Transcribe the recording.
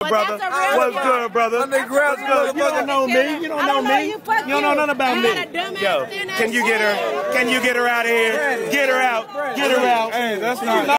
brother? What's good, brother? What's good? You don't know me. You don't know me. You don't know nothing about me. Yo, can you get her? Can you get her out of here? Get her out. Get her out. Hey, that's not.